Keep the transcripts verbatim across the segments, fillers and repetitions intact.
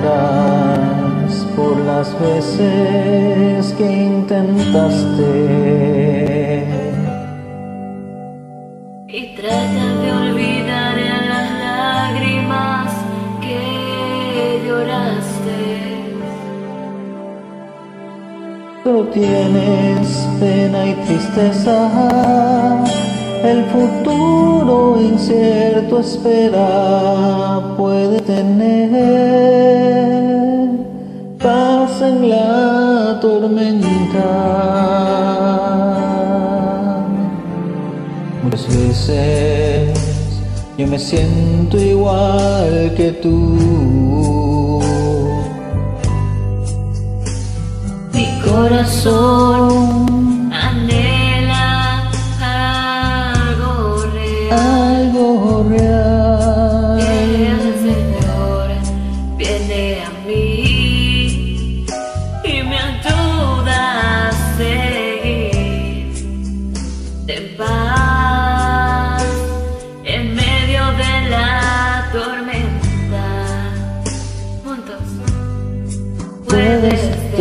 lloras por las veces que intentaste y tratas de olvidar las lágrimas que lloraste. Tú tienes pena y tristeza, el futuro incierto espera, puede tener paz en la tormenta. Muchas veces yo me siento igual que tú. Mi corazón anhela algo real, algo real. El Señor viene a mí y me ayuda a seguir en paz en medio de la tormenta. Juntos Puedes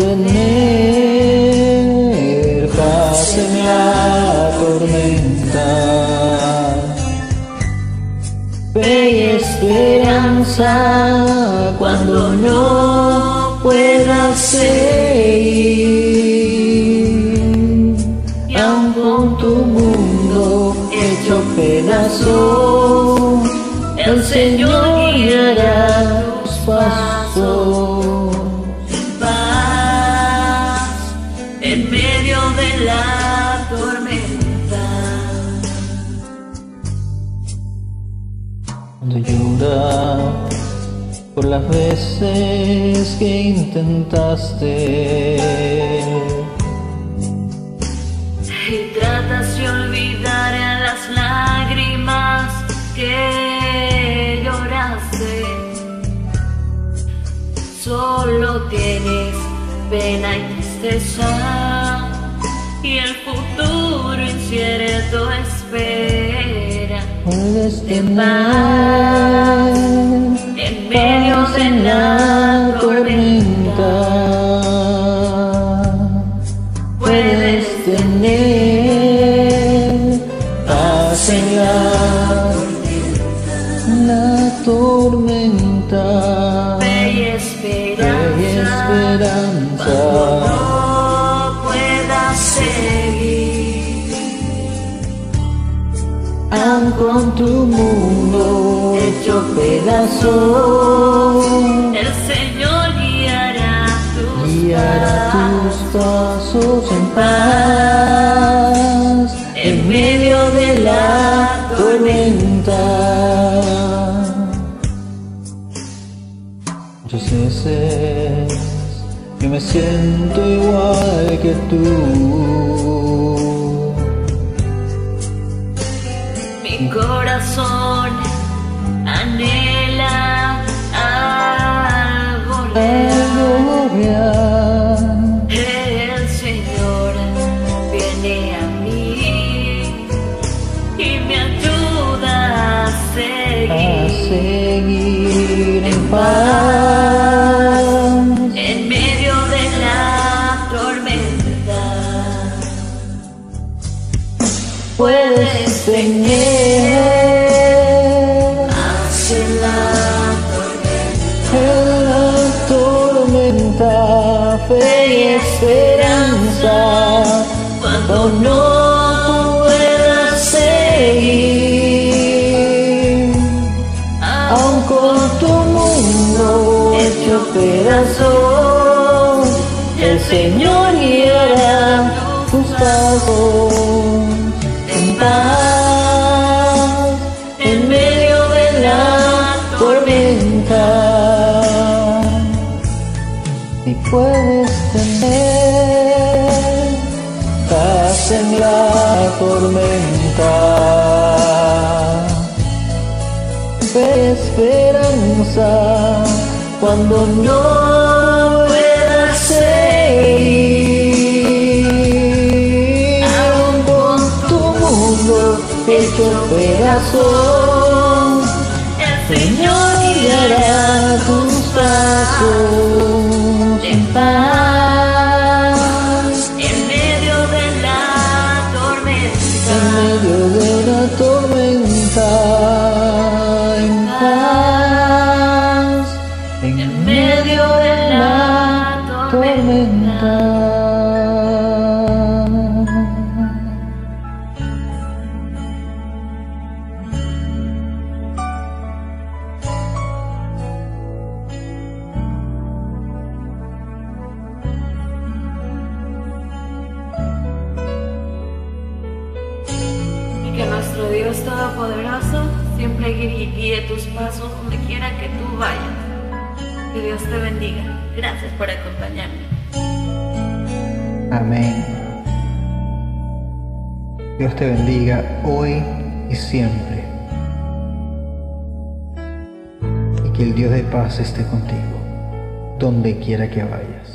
tener paz en la tormenta, fe y esperanza cuando no puedas seguir. Y aun con tu mundo hecho pedazos, el Señor guiará tus pasos. En medio de la tormenta, cuando lloras por las veces que intentaste y tratas de olvidar las lágrimas que lloraste, solo tienes pena y tristeza y el futuro incierto espera. puedes En paz, tener en medio paz de en la la tormenta, puedes tener paz en la, la tormenta, fe y fe y esperanza, esperanza. cuando no puedas seguir. Aun con tu mundo hecho pedazos, El Señor guiará tus guiará tus pasos pasos en paz en medio de la tormenta. Muchas veces yo me siento igual que tú. Mi corazón anhela algo real. Algo real. El Señor viene a mí y me ayuda a A seguir seguir en paz en medio de la tormenta. puedes tener Hacia la en la tormenta, fe y esperanza cuando no puedas seguir. Aun con tu mundo hecho pedazos, el Señor guiará tus pasos en paz en medio de la tormenta. Y puedes tener paz en la tormenta, fe, esperanza cuando no puedas seguir. Aun con tu mundo hecho pedazos, el Señor guiará tus pasos. Jesús, en paz, en medio de la tormenta, en medio de la tormenta, en paz, en medio de la tormenta. Que nuestro Dios Todopoderoso siempre guíe, guíe tus pasos donde quiera que tú vayas. Que Dios te bendiga. Gracias por acompañarme. Amén. Dios te bendiga hoy y siempre. Y que el Dios de paz esté contigo, donde quiera que vayas.